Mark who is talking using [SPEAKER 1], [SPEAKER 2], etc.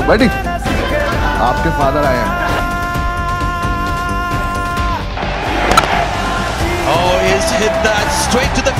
[SPEAKER 1] बैठी आपके फादर आए हैं।
[SPEAKER 2] Oh, he's hit that straight to the